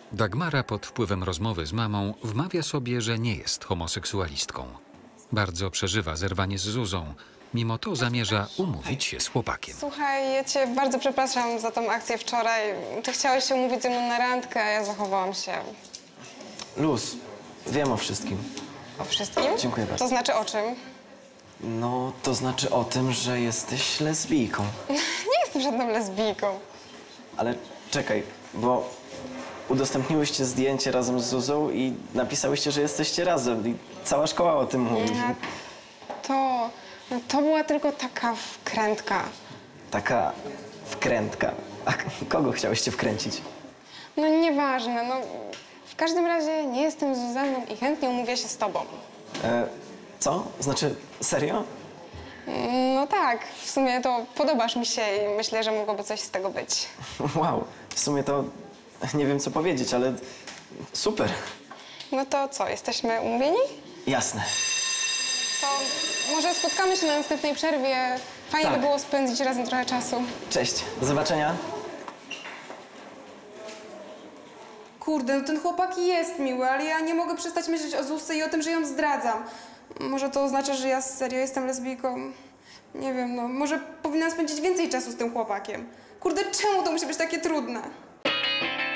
Dagmara pod wpływem rozmowy z mamą wmawia sobie, że nie jest homoseksualistką. Bardzo przeżywa zerwanie z Zuzą. Mimo to zamierza umówić się z chłopakiem. Słuchaj, ja cię bardzo przepraszam za tą akcję wczoraj. Ty chciałeś się umówić ze mną na randkę, a ja zachowałam się. Luz, wiem o wszystkim. O wszystkim? Dziękuję bardzo. To znaczy o czym? No, to znaczy o tym, że jesteś lesbijką. Nie jestem żadną lesbijką. Ale czekaj, bo udostępniłyście zdjęcie razem z Zuzą i napisałyście, że jesteście razem. I cała szkoła o tym mówi. To była tylko taka wkrętka. Taka wkrętka. A kogo chciałyście wkręcić? No nieważne, no. W każdym razie nie jestem z Zuzanną i chętnie umówię się z tobą. Co? Znaczy, serio? No tak, w sumie to podobasz mi się i myślę, że mogłoby coś z tego być. Wow, w sumie to nie wiem, co powiedzieć, ale super. No to co, jesteśmy umówieni? Jasne. To może spotkamy się na następnej przerwie. Fajnie Tak. by było spędzić razem trochę czasu. Cześć, do zobaczenia. Kurde, no ten chłopak jest miły, ale ja nie mogę przestać myśleć o Zuzce i o tym, że ją zdradzam. Może to oznacza, że ja serio jestem lesbijką? Nie wiem, no może powinnam spędzić więcej czasu z tym chłopakiem. Kurde, czemu to musi być takie trudne?